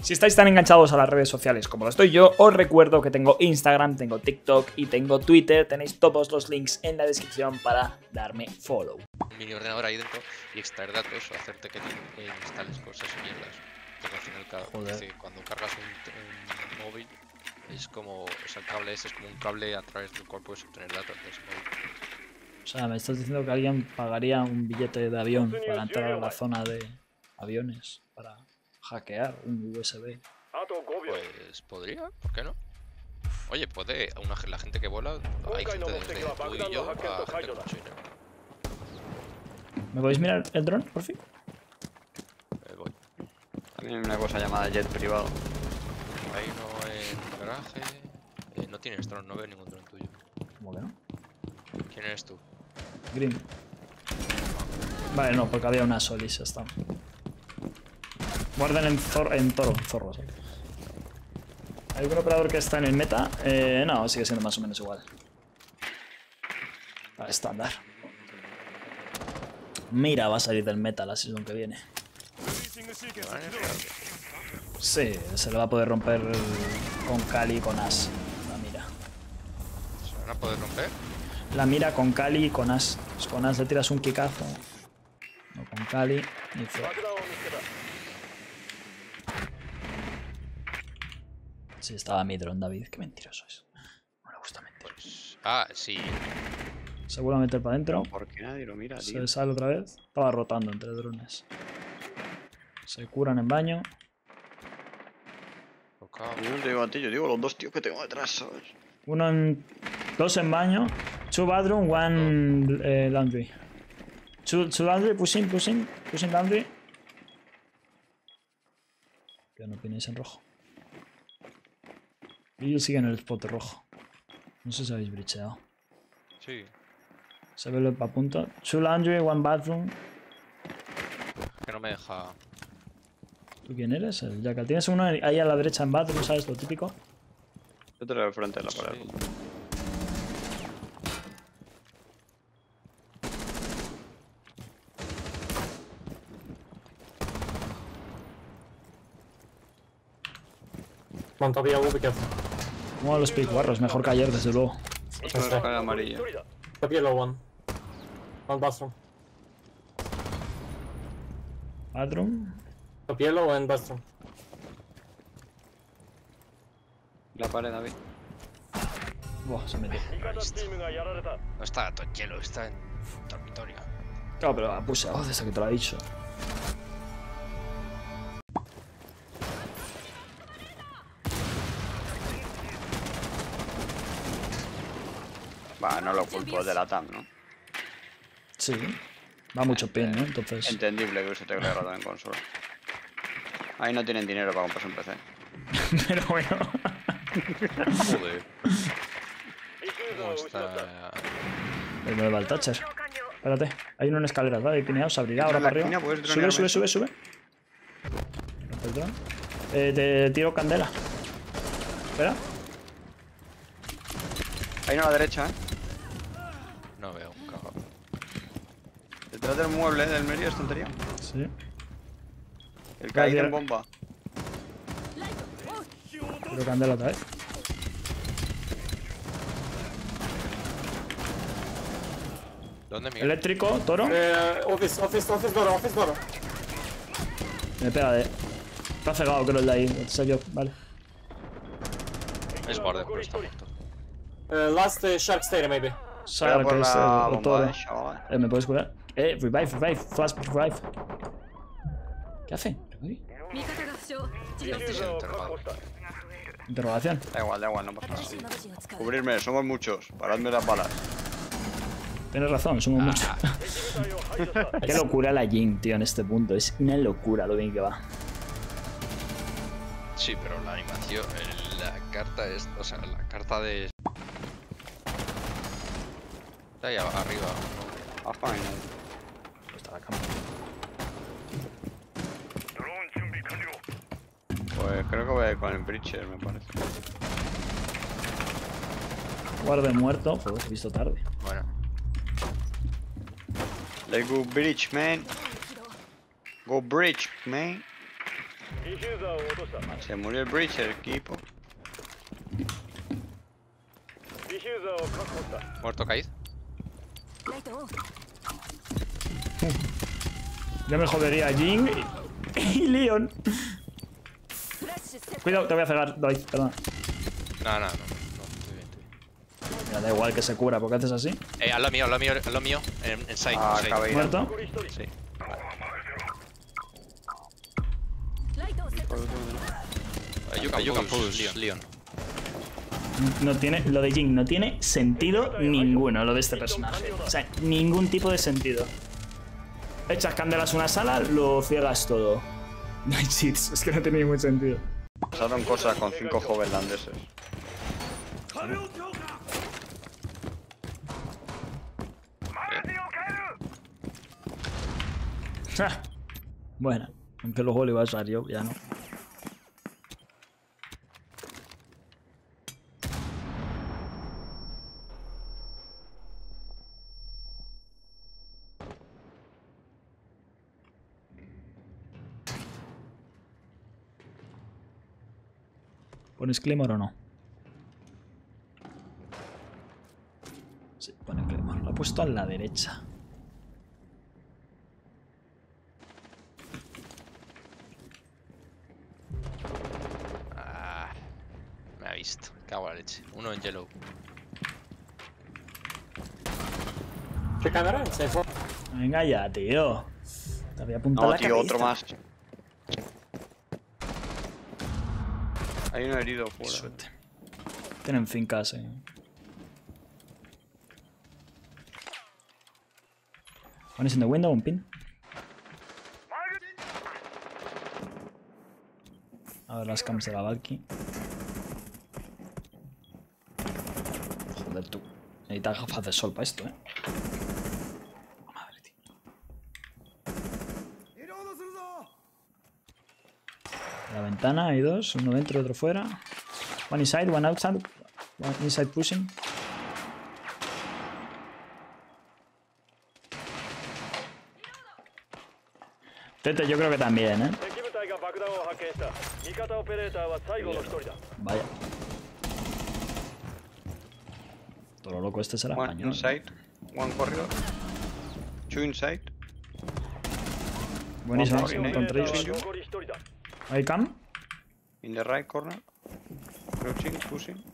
Si estáis tan enganchados a las redes sociales como lo estoy yo, os recuerdo que tengo Instagram, tengo TikTok y tengo Twitter. Tenéis todos los links en la descripción para darme follow. Un mini ordenador ahí dentro y extraer datos o hacerte que instales cosas y mierdas. Porque al final cuando cargas un móvil es como, o sea, el cable ese es como un cable a través del cual puedes obtener datos de ese móvil. O sea, me estás diciendo que alguien pagaría un billete de avión para entrar a la zona de aviones, para hackear un USB. Pues podría, ¿por qué no? Oye, puede, la gente que vuela, hay gente desde tú y yo a gente con mucho dinero. ¿Me podéis mirar el dron, por fin? Voy. También hay una cosa llamada jet privado. Hay uno en el garaje. No tienes dron, no veo ningún dron tuyo. ¿Cómo que no? ¿Quién eres tú? Green. Vale, no, porque había una Solis, ya está. Guarden en zorros. ¿Hay algún operador que está en el meta? No, sigue siendo más o menos igual. Estándar. Mira, va a salir del meta la season que viene. Sí, se le va a poder romper con Kali y con As. La mira. ¿Se van a poder romper? La mira con Kali y con As. Pues con As le tiras un kickazo. No con Kali ni fuera. Sí, estaba mi dron, David. Qué mentiroso es. No le gusta mentir. Pues, sí. Seguramente para adentro. ¿Por qué nadie lo mira, tío? Se sale otra vez. Estaba rotando entre drones. Se curan en baño. Yo no te digo a ti, yo digo los dos tíos que tengo detrás, ¿sabes? Dos en baño. Two bathroom, one laundry. Two laundry, pushing laundry. Que no opinéis en rojo. Y ellos siguen el spot rojo. No sé si habéis bricheado. Sí. Se ve el a punto. Two laundry, one bathroom. Que no me deja. ¿Tú quién eres? El Jackal. Tienes uno ahí a la derecha en bathroom, ¿sabes? Lo típico. Yo te lo veo frente de la pared. Sí. Todavía will be careful. Como a los pickguarros, mejor que ayer, desde luego. Es una escala amarilla. Top yellow one. One bathroom. Bathroom. Top yellow and bathroom. La pared, David. Buah, se metió. No está todo hielo, está en dormitorio. Claro, pero puse a desde que te lo ha dicho. Va, no lo culpo de la TAM, ¿no? Sí. Va mucho pin, ¿no? Entonces. Entendible que use teclado en consola. Ahí no tienen dinero para comprarse un PC. Pero bueno. Joder. ¿Cómo está? El nuevo al Thatcher. Espérate. Hay uno en escaleras, ¿vale? Hay pineado, se abrirá ahora para arriba. Sube. Te tiro candela. Espera. Hay uno a la derecha, No veo un cagado. Detrás del mueble del medio es tontería. Sí. El caído en bomba. Tiro candela otra vez. ¿Dónde, Miguel? Eléctrico, toro. Office door. Me pega de. Está cegado, creo el de ahí. Soy yo, vale. Es guardia, pero está muerto. Last shark stair maybe. Sabe que es el toro. chaval. ¿Me puedes curar? Revive. Flash revive. ¿Qué hace? Este es el interrogado. Interrogación. Da igual, no pasa nada. Cubrirme, somos muchos. Paradme las balas. Tienes razón, somos muchos. Qué locura la Jin, tío, en este punto. Es una locura lo bien que va. Sí, pero la animación, la carta es, o sea, la carta de... Está ahí arriba. Ah, fine. Está la cama. Pues creo que voy a ir con el Breacher, me parece. Guarde muerto. Joder, he visto tarde. Bueno. Let's go bridge, man. Go bridge, man. Se murió el Breacher, equipo. Muerto Kaid. Ya me jodería Jing y Leon. Cuidado, te voy a cegar, David, perdón. No, estoy bien. Ya da igual que se cura, porque haces así. Haz lo mío. En side. Ah, side. Caveira. Muerto. Sí. You can push, Leon. No tiene, lo de Jing no tiene sentido ninguno, lo de este personaje. O sea, ningún tipo de sentido. Echas candelas a una sala, lo ciegas todo. No hay cheats, es que no tiene ningún sentido. Pasaron cosas con 5 jovenlandeses. Bueno, aunque luego le iba a usar yo, ya no. ¿Pones Claymore o no? Sí, pone Claymore. Lo he puesto a la derecha. Me ha visto. Cago en la leche. Uno en yellow. ¿Qué cámara? Se fue. Venga ya, tío. Te había apuntado No, la tío, cabeza. otro más. Hay uno herido fuera. Suerte. Tienen fincas, One is in the window, un pin. A ver las cams de la Valky. Joder, tú. Necesitas gafas de sol para esto, Madre, tío. La ventana hay dos, uno dentro y otro fuera. One inside, one outside. One inside pushing. Tete, yo creo que también, Vaya. Todo lo loco este será One español. inside, one corridor. Two inside. Buenísimo, One corridor. contra ellos. ¿Hay cam? In the right corner. Crouching, pushing.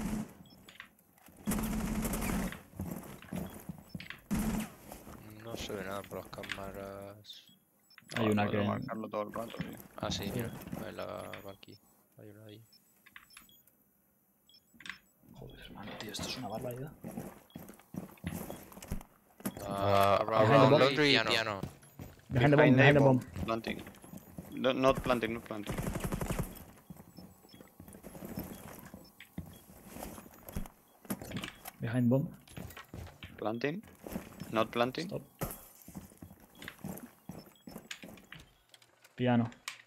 No se ve nada por las cámaras. Hay una Puedo que... marcarlo todo el rato, tío. Ah, sí, mira. En la Valky. Hay una ahí. Joder, hermano, tío, esto es una barbaridad. Around laundry, piano. Behind the bomb, Planting. No, not planting, not planting. Behind bomb. Planting. Not planting. Stop. Piano.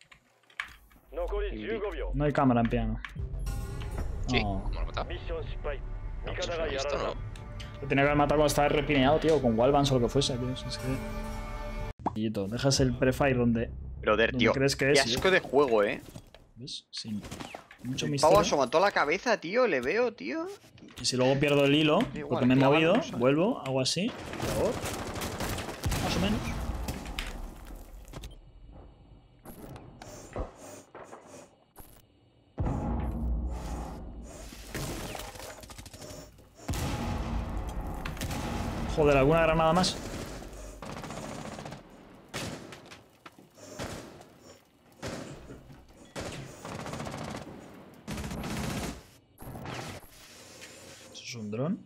No hay cámara en piano. Sí, No. ¿cómo lo he matado? No, pues lo he visto, ¿no? Lo tenía que haber matado cuando estaba repineado, tío, con Wallbans o lo que fuese, tío. Es que... Pillito, dejas el prefire donde Brother, tío. crees que Qué es, asco de juego, ¿ves? Sin mucho El misterio. pavo asoma toda la cabeza, tío. Le veo, tío. Y si luego pierdo el hilo, igual, porque me he clava, movido, no sé. vuelvo, hago así, por favor. Más o menos. Joder, ¿alguna granada más? ¿Eso es un dron?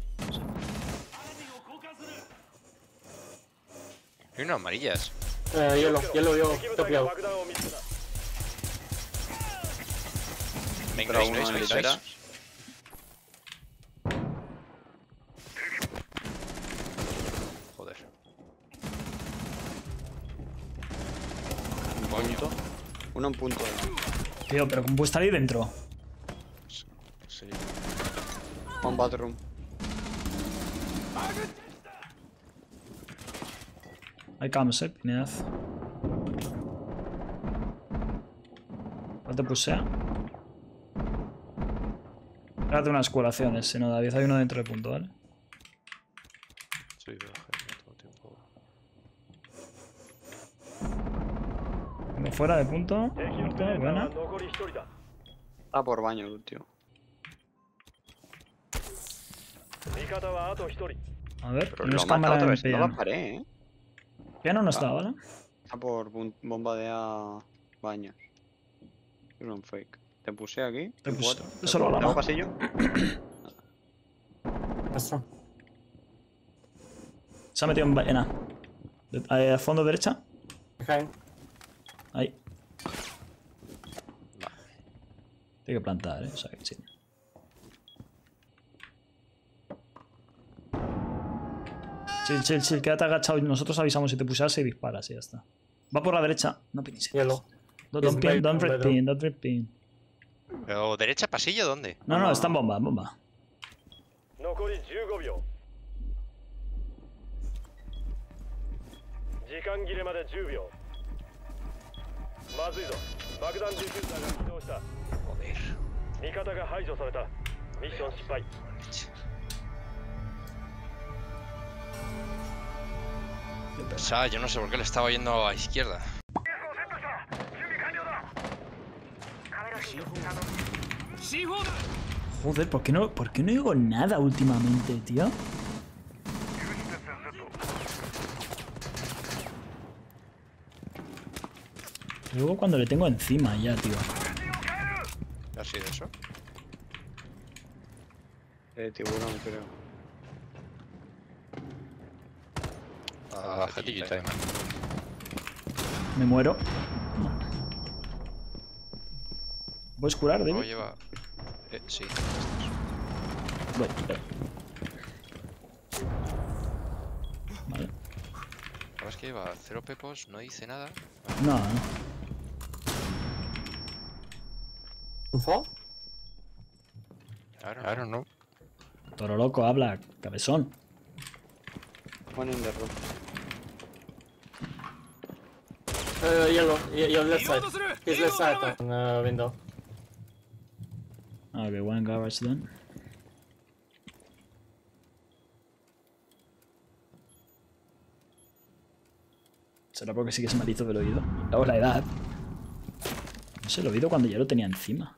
Hay unas amarillas. Yellow, top yellow. Venga, Pero uno en nice. litera. Joder. Un punto. Uno en punto. Tío, pero ¿cómo puede estar ahí dentro? Sí. One bathroom. Hay cams, Pinedad. No te pusea. Pégate unas curaciones, si no, David. Hay uno dentro del punto, ¿vale? Sí, voy a bajar, no tengo tiempo. Uno fuera de punto. Muerto, buena. Está por baño el tío. A ver, Pero tienes lo mata cámara otra en vez. No la piano. paré, ¿eh? Piano no está, ¿vale? Está por bomba de baños. Es un fake. Te puse aquí. Te puse- cuatro. eso lo ¿Tengo hablamos. pasillo? Nuestro. Se ha metido en A. A fondo derecha. Behind. Ahí. Tiene que plantar, o sea que sí. Chill, quédate agachado. Nosotros avisamos si te pusas y disparas y ya está. Va por la derecha. No pinis. Yellow. Don't red pin. Pero derecha, pasillo, ¿dónde? No, está en bomba, bomba. 残り15秒時間切れまで10秒まずいぞ爆弾ディフューザーが起動した Joder. 味方が排除されたミッション失敗 O sea, yo no sé por qué le estaba yendo a izquierda. Joder, ¿por qué no digo nada últimamente, tío? Luego cuando le tengo encima ya, tío. ¿Ha sido eso? Tiburón, creo. Ah, GG time. Me muero. No. ¿Puedes curar, No David? lleva... sí. Voy. Vale. La verdad es que lleva 0 pepos, no dice nada. No. Info? Claro, no. Toro loco, habla, cabezón. One in the room. Yellow. Your left side. His left side on window. Okay, one garage then. Será porque sí que se me hizo el oído. O la edad. No sé, el oído cuando ya lo tenía encima.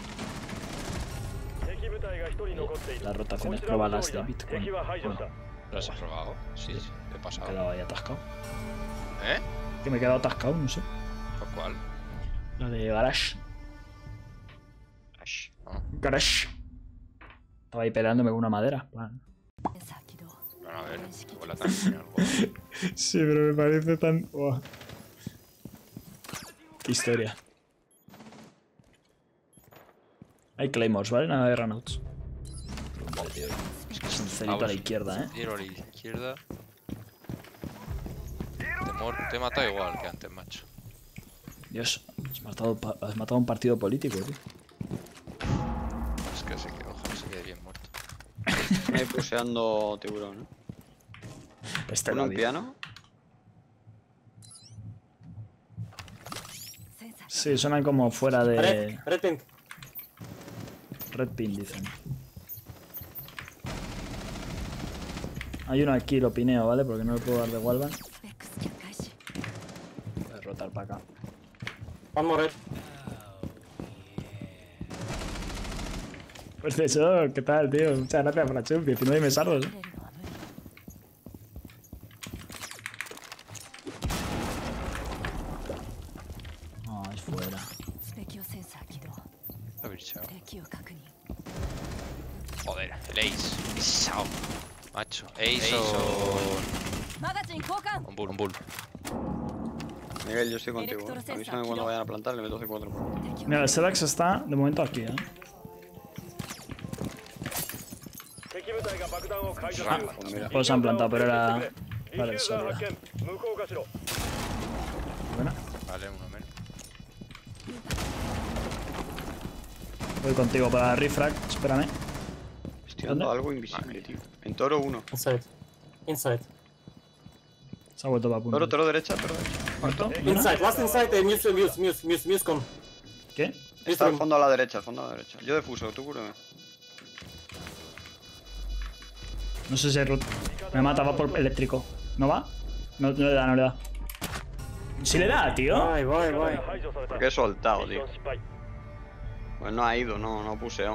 敵部隊が1人残っている Las rotaciones probadas de Bitcoin. 敵は排除した ¿Lo has probado? Sí, sí, te he Me he pasado. quedado ahí atascado. ¿Eh? Que me he quedado atascado, no sé. ¿Por cuál? La de garage. Ash. Garage. Estaba ahí peleándome con una madera. Plan. Bueno, a ver, igual la tiene algo. Sí, pero me parece tan... Wow. Qué historia. Hay Claymores, ¿vale? Nada de Runouts. Es un cerito a la izquierda, ¿eh? Tiro a la izquierda. Te he matado igual que antes, macho. Dios, has matado un partido político, tío. Es que ojalá se quede bien muerto. Me puseando tiburón, ¿eh? Este ¿Uno lo en vi. piano? Sí, suenan como fuera de... Red pin. Red pin, dicen. Hay uno aquí, lo pineo, ¿vale? Porque no le puedo dar de wallbang. Voy a rotar para acá. One more red. Pues eso, ¿qué tal, tío? Muchas gracias por la chup, 19 mesardos. No, es fuera. Lo he bichado. Joder, el Ace. Pisao. Macho. Ace o... Un bull. Miguel, yo estoy contigo. Avísame cuando vayan a plantar, le meto C4 por... Mira, el Sedax está de momento aquí, ¿eh? 敵部隊が爆弾を解除 Ah, する todos se han plantado, pero era... ディ Vale, フューザー solo 発 era. 見無効化しろ Buena. Vale, uno menos. Voy contigo para refrag, espérame. Estoy dando ¿Dónde? algo invisible, tío. En toro 1. Inside. Inside. Se ha vuelto para punto. Toro derecha, toro derecha. ¿Muerto? Buena. Inside. Last inside. Muse con. ¿Quién ¿Qué? Está al fondo a la derecha, al fondo a la derecha. Yo defuso, tú cúrame. No sé si es Ruth. Me mata, va por eléctrico. ¿No va? No le da, no le da. Sí le da, tío. Voy. 排除された Porque he soltado, ミッショ tío. ン失敗 Pues no ha ido, no puseo.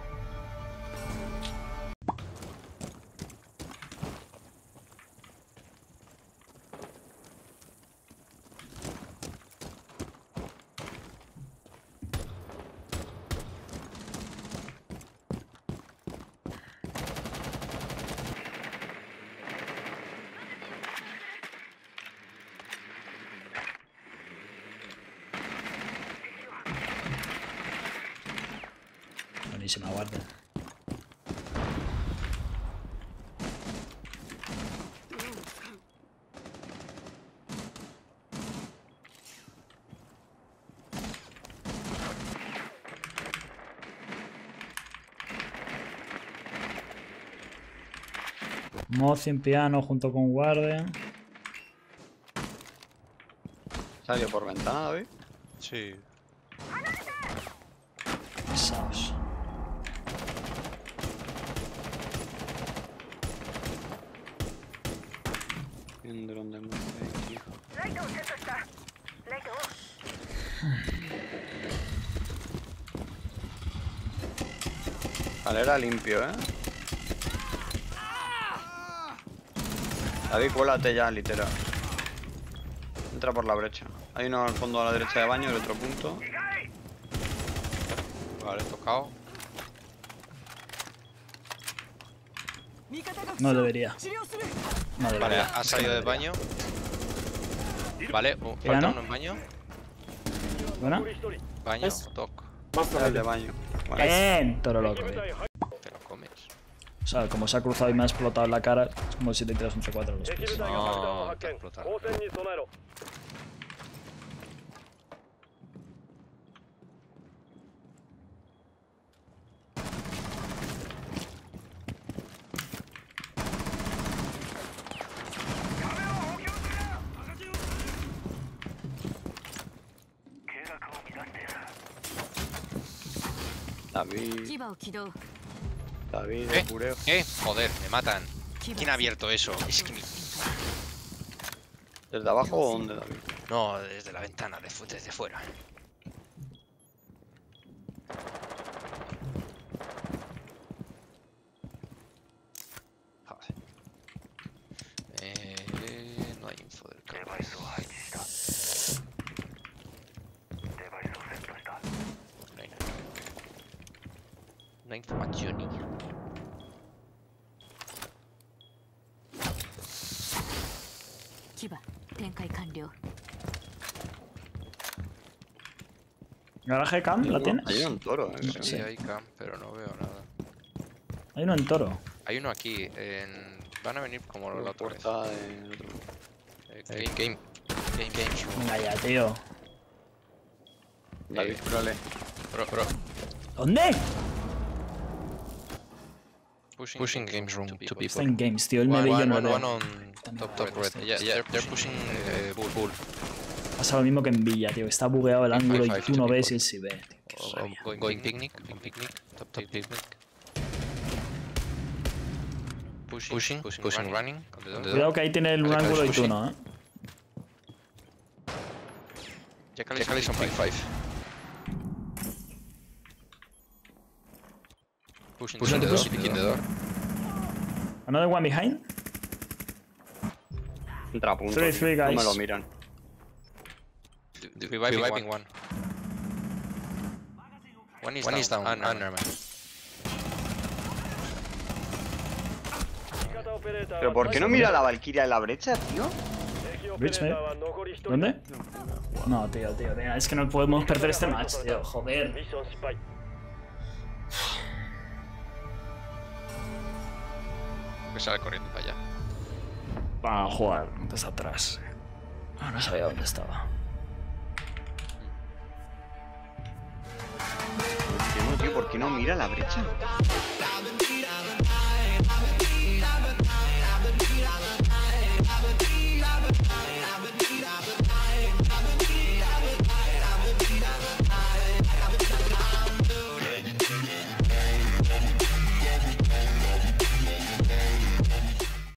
Buenísima guardia. Mozi en piano junto con guardia. Salió por ventana, David. Sí. Pesados. Un dron de muerte, tío. Vale, era limpio, ¿eh? David, cuélate ya, literal. Entra por la brecha. Hay uno al fondo a la derecha de baño, el otro punto. Vale, tocado. No debería. No Vale, debería. ha salido del baño. Vale, ¿Ya falta no? uno en baño. ¿Buena? Baño, Es- toc. Más Era el de probable. baño. Vale. Bien, toro loco. 敵部 tío. 隊排 Te lo comes. O sea, como se ha cruzado y me ha explotado en la cara, es como si te tiras un C4 a los 敵 pies. 部隊が爆弾を Ah, 発見 te explota. 交戦に備えろ David, 牙を起動 David, ¿Qué? pureo. Joder, me matan. ¿Quién ha abierto eso? Es que ¿Desde abajo o dónde, David? No, desde la ventana, desde fuera. Joder. No hay info del cable. No hay nada. No hay información ni. 牙展開完了 ¿Garaje cam? ¿La tienes? Hay un toro, Sí, Sí. hay cam, pero no veo nada. Hay uno en toro. Hay uno aquí, van a venir como la La otra vez. puerta del otro. Game. Venga ya, tío. David, cúrale. Bro. ¿Dónde? Pushing games room, two people. Está en games, tío. Él me ve y yo no One veo. on top red. Yeah, they're pushing bull. Pasa lo mismo que en Villa, tío. Está bugueado el Five, ángulo y five, tú no two ves people. y él sí ve. Tío, qué rabia. Going picnic, top picnic. Pushing, running. Cuidado que ahí tiene un Vale, ángulo y tú pushing. no, ¿eh? Ya calis on pick 5. Pushing the door, picking the door. Another one behind. Entra a punto. Three, tío. three No me guys. lo miran. Reviving one. One is down. Underman. 味方オペレーター ¿Pero por qué no mira la Valkyria en la brecha, tío? 敵オペレーターは残り1人 ¿Dónde? No, tío. Es que no podemos perder este match, tío. ミ Joder. ッション失敗 Que sale corriendo para allá. Va a jugar desde atrás. Ah, no sabía dónde estaba. Tío, ¿por qué no mira la brecha?